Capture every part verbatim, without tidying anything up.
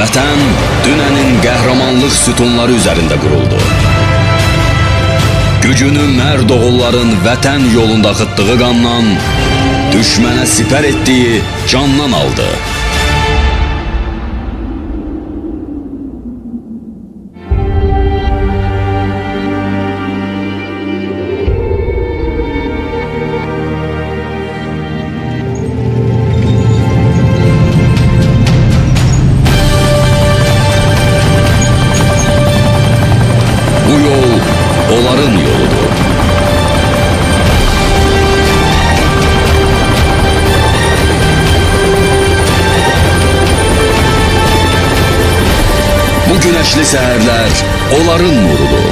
Vətən dünənin qəhrəmanlıq sütunları üzərində quruldu. Gücünü mərd oğulların vətən yolunda axıtdığı qandan, düşmənə sipər etdiyi candan aldı. Bu yol onların yoludur. Bu güneşli səhərlər onların nurudur.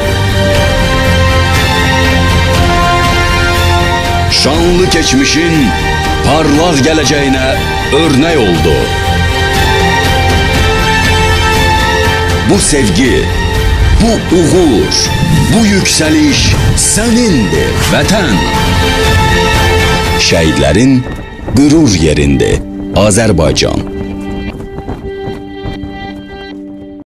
Şanlı keçmişin parlaq gələcəyinə örnek oldu. Bu sevgi, bu uğur, bu yükseliş sənindir vətən. Şəhidlərin qürur yerindi Azərbaycan.